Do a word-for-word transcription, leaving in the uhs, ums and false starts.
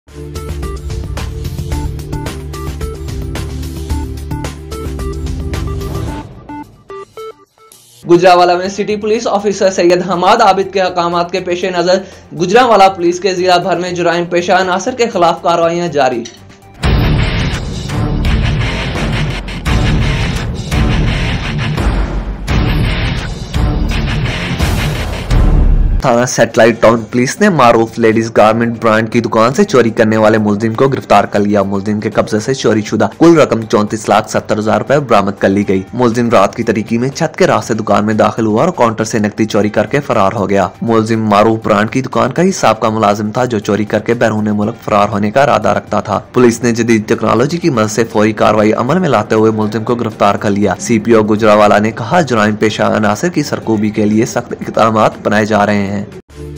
गुजरांवाला में city police officer Syed Hamad Abid के अहकामात के पेश नजर गुजरांवाला पुलिस के जिला भर में जुराइम पेशा अनासर के खिलाफ कार्रवाइयां जारी। थाना सैटेलाइट टाउन पुलिस ने मारूफ लेडीज गारमेंट ब्रांड की दुकान से चोरी करने वाले मुलजिम को गिरफ्तार कर लिया। मुलजिम के कब्जे से चोरी शुदा कुल रकम चौंतीस लाख सत्तर हजार रूपए बरामद कर ली गई। मुलजिम रात की तरीकी में छत के रास्ते दुकान में दाखिल हुआ और काउंटर से नकदी चोरी करके फरार हो गया। मुलजिम मारूफ ब्रांड की दुकान का ही साबका मुलाजिम था जो चोरी करके बैरून मुल्क फरार होने का इरादा रखता था। पुलिस ने जदीद टेक्नोलॉजी की मदद से फौरी कार्रवाई अमल में लाते हुए मुलजिम को गिरफ्तार कर लिया। सीपीओ गुजरांवाला ने कहा, जुराइम पेशा अनासर की सरकूबी के लिए सख्त इक़दामात बनाए जा रहे हैं।